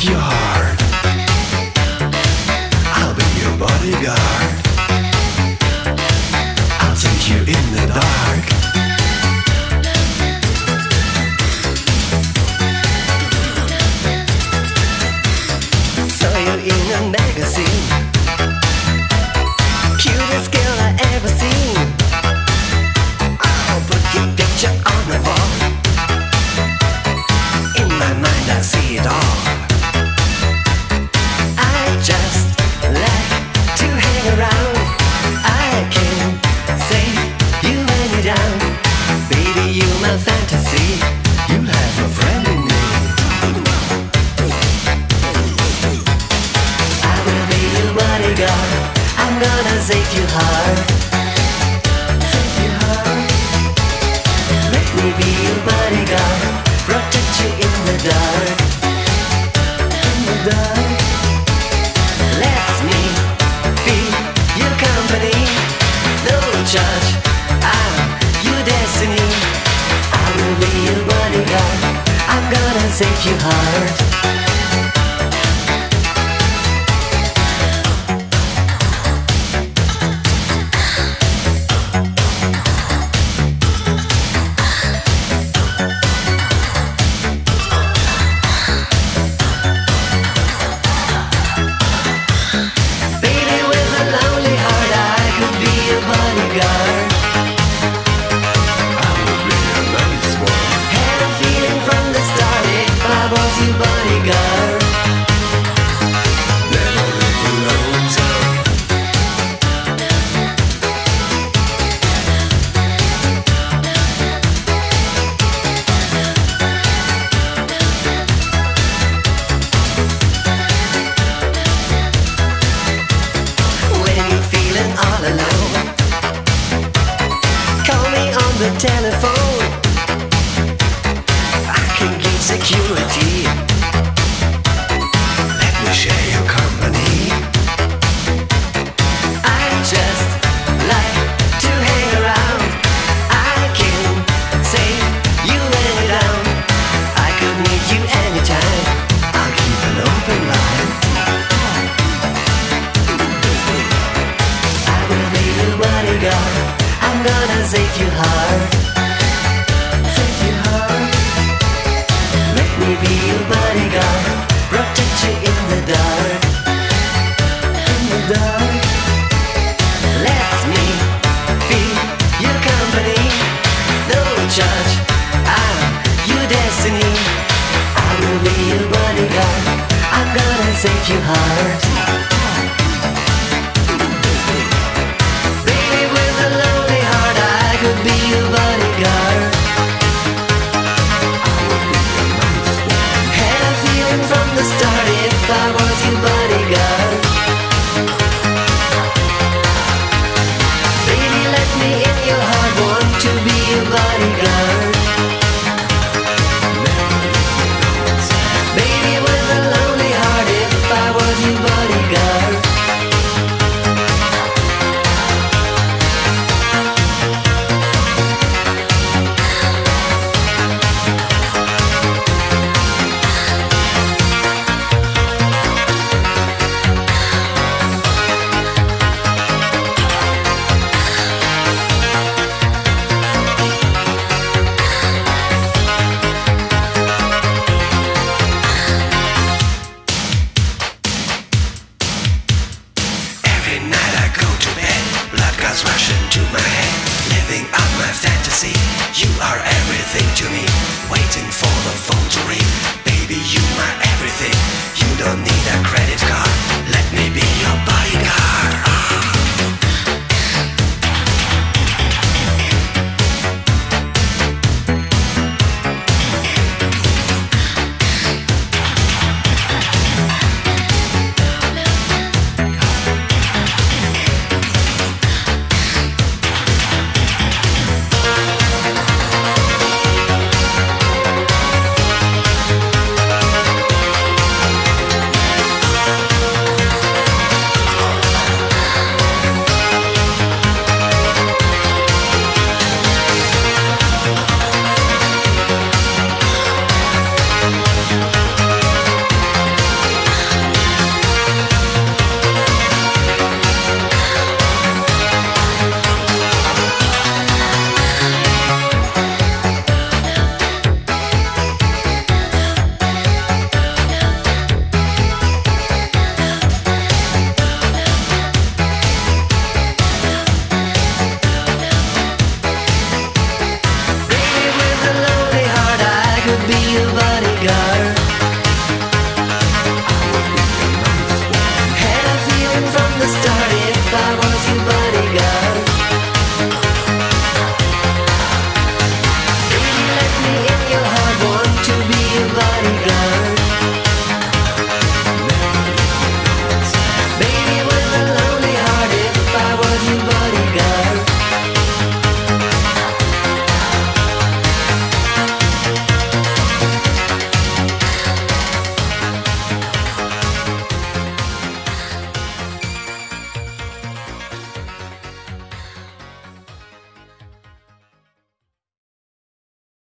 your heart. I'll be your bodyguard. I'll take you in the dark. Saw you in a magazine, cutest girl I ever seen. I'll put your picture on the wall. In my mind I see it all. I just like to hang around. I can save you when you're down. Baby, you're my fantasy. You'll have a friend in me. I will be your bodyguard. I'm gonna save your heart. Save your heart. Let me be your bodyguard. Protect you in the dark. In the dark. Let me be your company. No charge, I'm your destiny. I will be your bodyguard. I'm gonna save your heart. Baby, with a lonely heart, I could be your bodyguard. I would be a nice one. Had a feeling from the start if I was your bodyguard. Never leave you lonesome. When you're feeling all alone, call me on the telephone. I can give security. Let me share your company. I just like to hang around. I can save you when you're down. I could meet you anytime. I'll keep an open line. I will be your bodyguard. I'm gonna save your heart. Save your heart. Let me be your bodyguard. Protect you in the dark. In the dark. Let me be your company. No charge, I'm your destiny. I will be your bodyguard. I'm gonna save your heart. Baby, with a lonely heart, I could be your bodyguard. I would be a nice one. Had a feeling from the start if I was